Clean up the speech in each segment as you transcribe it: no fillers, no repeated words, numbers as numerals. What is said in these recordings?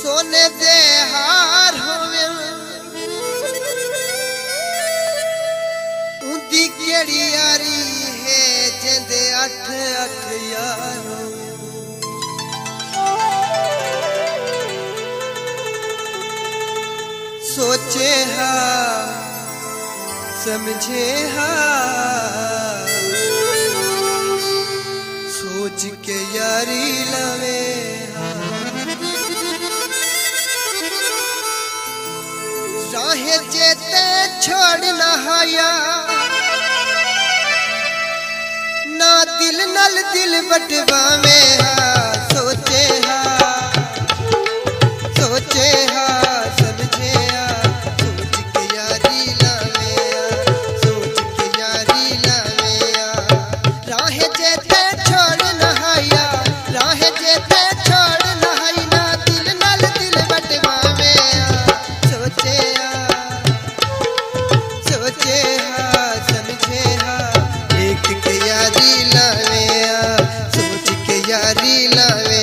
सोने दे हार होवे उंदी केड़ी यारी है जिंदे अठ अठ यार सोचे हा समझे हा सोच के यारी लवे राहे जेते छोड़ ना हाया ना दिल नल दिल बटवा में हा सोचे हा समझे हा सोच के यारी लावे सोच के यारी लावे राहे जेते छोड़ ना हाया राहे जेते छोड़ ना हाई ना दिल नल दिल बटवा में सोचे समझे हा एक के यारी लावे सोच के यारी लावे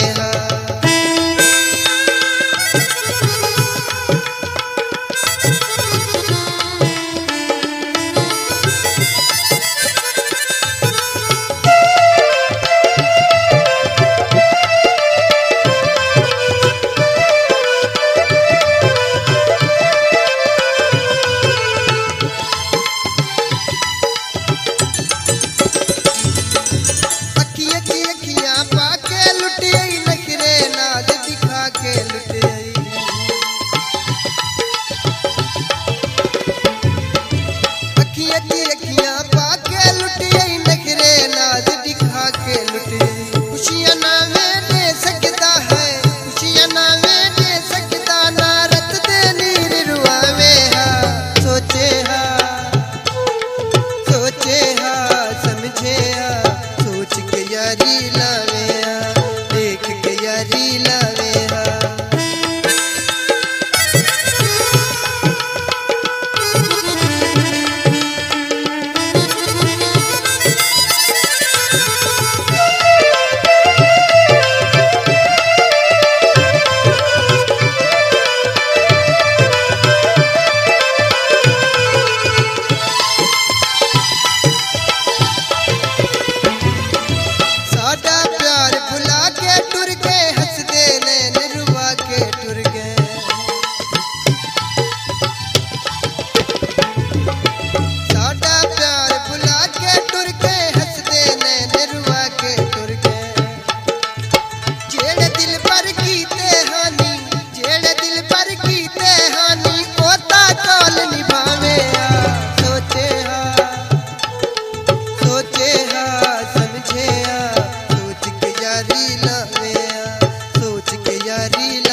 यारी लावे देख के यारी लावे सोच के यारी